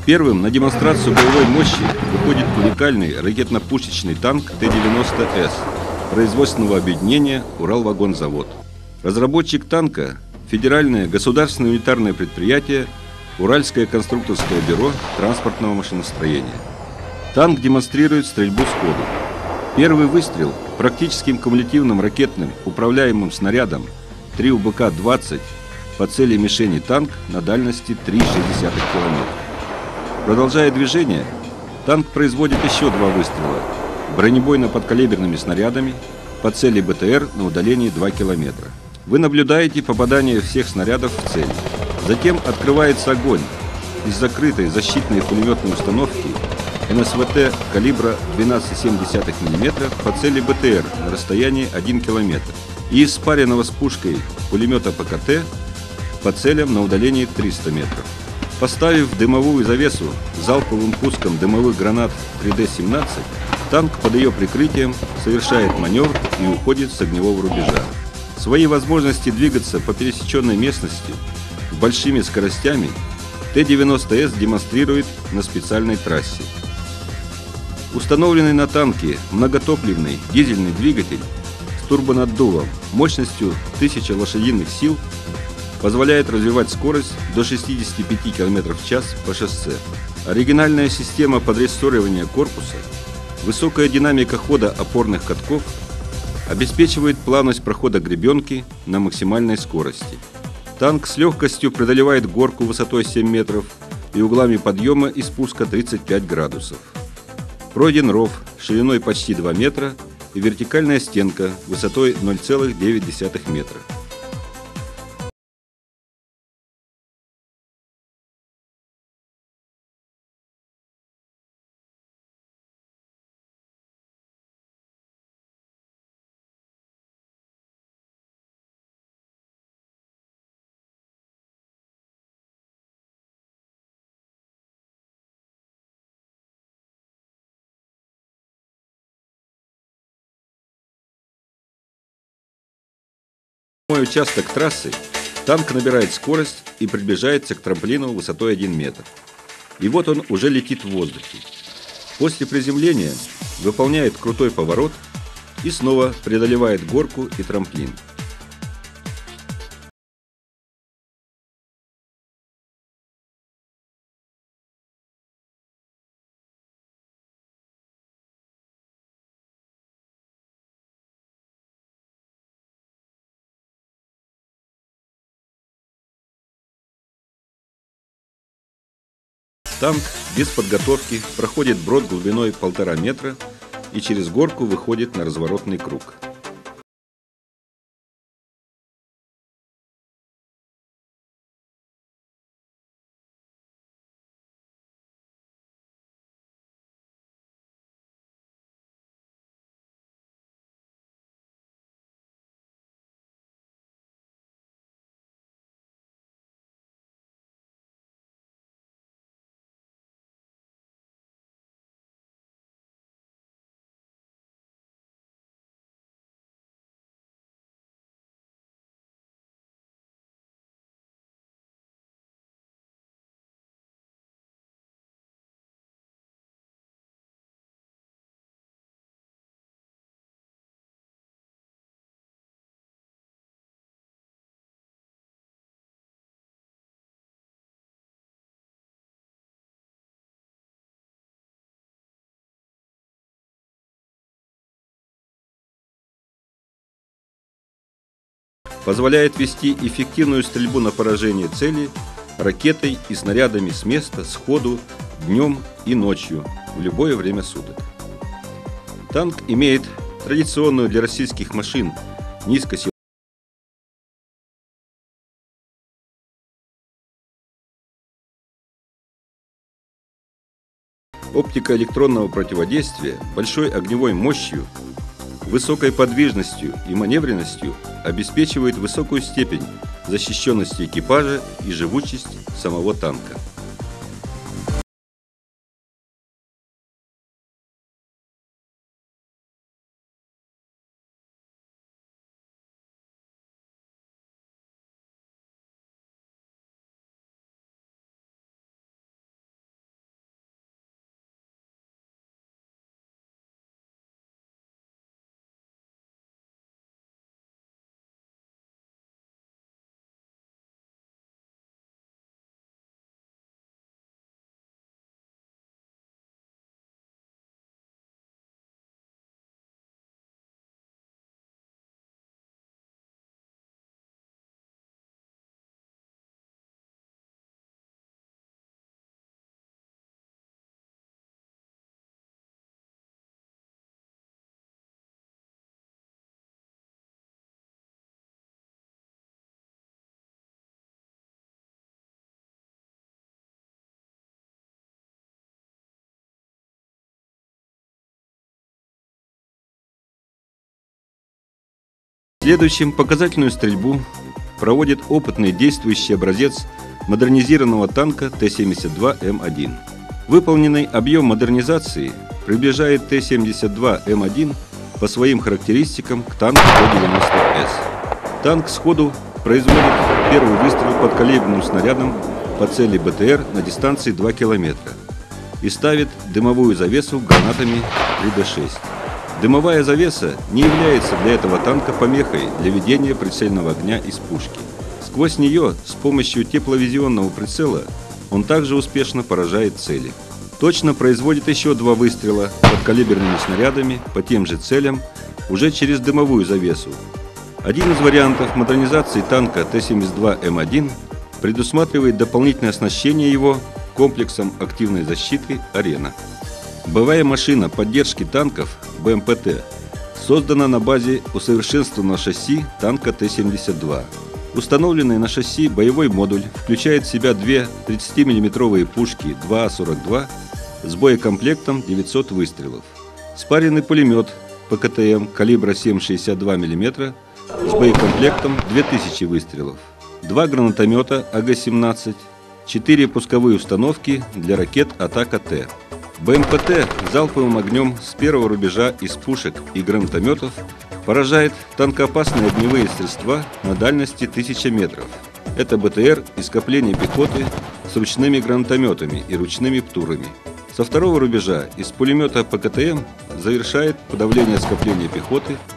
Первым на демонстрацию боевой мощи выходит уникальный ракетно-пушечный танк Т-90С производственного объединения «Уралвагонзавод». Разработчик танка – федеральное государственное унитарное предприятие Уральское конструкторское бюро транспортного машиностроения. Танк демонстрирует стрельбу сходу. Первый выстрел практическим кумулятивным ракетным управляемым снарядом 3 УБК-20 по цели мишени танк на дальности 3,6 км. Продолжая движение, танк производит еще 2 выстрела бронебойно-подкалиберными снарядами по цели БТР на удалении 2 км. Вы наблюдаете попадание всех снарядов в цель. Затем открывается огонь из закрытой защитной пулеметной установки НСВТ калибра 12,7 мм по цели БТР на расстоянии 1 км и из спаренного с пушкой пулемета ПКТ по целям на удалении 300 метров. Поставив дымовую завесу залповым пуском дымовых гранат 3D-17, танк под ее прикрытием совершает маневр и уходит с огневого рубежа. Свои возможности двигаться по пересеченной местности с большими скоростями Т-90С демонстрирует на специальной трассе. Установленный на танке многотопливный дизельный двигатель с турбонаддувом мощностью 1000 лошадиных сил позволяет развивать скорость до 65 км в час по шоссе. Оригинальная система подрессоривания корпуса, высокая динамика хода опорных катков обеспечивает плавность прохода гребенки на максимальной скорости. Танк с легкостью преодолевает горку высотой 7 метров и углами подъема и спуска 35 градусов. Пройден ров шириной почти 2 метра и вертикальная стенка высотой 0,9 метра. На мой участок трассы танк набирает скорость и приближается к трамплину высотой 1 метр. И вот он уже летит в воздухе. После приземления выполняет крутой поворот и снова преодолевает горку и трамплин. Танк без подготовки проходит брод глубиной 1,5 метра и через горку выходит на разворотный круг. Позволяет вести эффективную стрельбу на поражение цели ракетой и снарядами с места, сходу, днем и ночью, в любое время суток. Танк имеет традиционную для российских машин низкосиловую оптика электронного противодействия, большой огневой мощью, высокой подвижностью и маневренностью обеспечивает высокую степень защищенности экипажа и живучесть самого танка. Следующим показательную стрельбу проводит опытный действующий образец модернизированного танка Т-72М1. Выполненный объем модернизации приближает Т-72М1 по своим характеристикам к танку Т-90С. Танк сходу производит первый выстрел подкалиберным снарядом по цели БТР на дистанции 2 км и ставит дымовую завесу гранатами 3Д6. Дымовая завеса не является для этого танка помехой для ведения прицельного огня из пушки. Сквозь нее с помощью тепловизионного прицела он также успешно поражает цели. Точно производит еще 2 выстрела подкалиберными снарядами по тем же целям уже через дымовую завесу. Один из вариантов модернизации танка Т-72М1 предусматривает дополнительное оснащение его комплексом активной защиты «Арена». Боевая машина поддержки танков БМПТ создана на базе усовершенствованного шасси танка Т-72. Установленный на шасси боевой модуль включает в себя 2 30-мм пушки 2А-42 с боекомплектом 900 выстрелов, спаренный пулемет ПКТМ калибра 7,62 мм с боекомплектом 2000 выстрелов, 2 гранатомета АГ-17, 4 пусковые установки для ракет «Атака-Т». БМПТ залповым огнем с первого рубежа из пушек и гранатометов поражает танкоопасные огневые средства на дальности 1000 метров. Это БТР и скопление пехоты с ручными гранатометами и ручными птурами. Со второго рубежа из пулемета ПКТМ завершает подавление скопления пехоты